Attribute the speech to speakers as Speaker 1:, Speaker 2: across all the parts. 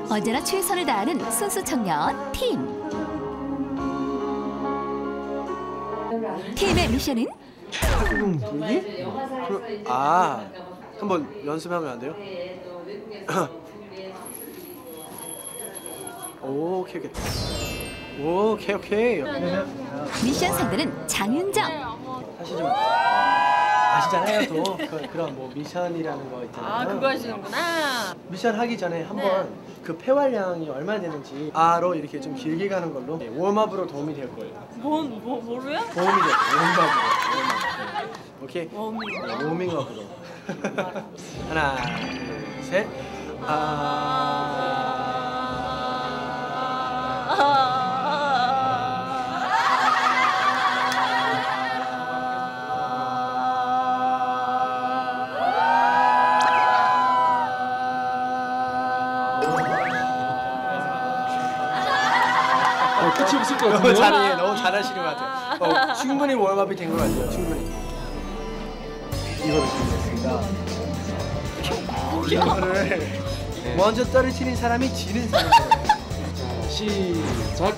Speaker 1: 언제나 최선을 다하는 순수 청년 팀. 팀의 미션은
Speaker 2: 여기? 한번 연습하면 안 돼요? 오케이.
Speaker 1: 미션 상대는 장윤정.
Speaker 2: 사실 좀 아시잖아요, 또 그런 뭐 미션이라는 거 있잖아요.
Speaker 3: 아, 그거 하시는구나.
Speaker 2: 미션 하기 전에 한번 그 폐활량이 얼마나 되는지 R로 이렇게 좀 길게 가는 걸로 웜업으로 도움이 될 거예요.
Speaker 3: 뭐로요?
Speaker 2: 도움이 될 거예요. 웜업으로. 오케이. 워밍업으로. 하나, 둘, 셋.
Speaker 4: 끝이 없을 것 같은데요?
Speaker 2: 너무 잘하시는 것 같아요. 충분히 웜업이 된 것 같아요. 충분히. 이거를 준비했습니다. 이거를 먼저 떨어뜨린 사람이 지는 사람이에요.
Speaker 4: 자, 시작!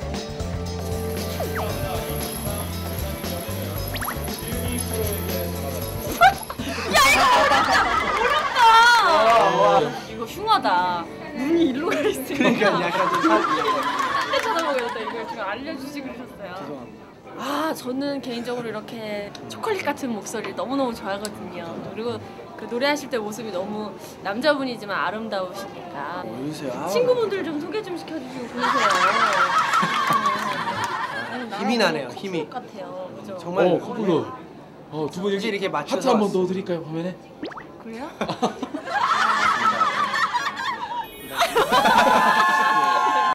Speaker 3: 이거 흉하다. 눈이 일로 가 있으니까.
Speaker 2: 그러니까 약간 좀
Speaker 3: 딴데 쳐다보겠다. 이거 지금 알려주시고 그러셨어요.
Speaker 2: 죄송합니다.
Speaker 3: 아, 저는 개인적으로 이렇게 초콜릿 같은 목소리 너무너무 좋아하거든요. 그리고 그 노래하실 때 모습이 너무 남자분이지만 아름다우시니까.
Speaker 2: 보여주세요.
Speaker 3: 친구분들 좀 소개 좀 시켜주시고 그러세요.
Speaker 2: 힘이 나네요, 힘이.
Speaker 3: 같아요. 그죠?
Speaker 2: 정말
Speaker 4: 커플로. 두 분
Speaker 2: 이렇게
Speaker 4: 여기
Speaker 2: 맞춰서
Speaker 4: 하트 한 번
Speaker 2: 왔어요.
Speaker 4: 넣어드릴까요, 화면에?
Speaker 3: 그래요?